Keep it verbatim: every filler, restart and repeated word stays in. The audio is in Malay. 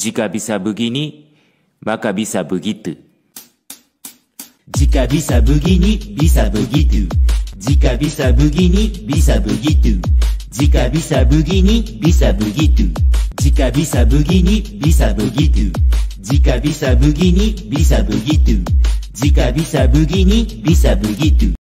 Jika bisa begini, maka bisa begitu. Jika bisa begini, bisa begitu. Jika bisa begini, bisa begitu. Jika bisa begini, bisa begitu. Jika bisa begini, bisa begitu. Jika bisa begini, bisa begitu. Jika bisa begini, bisa begitu.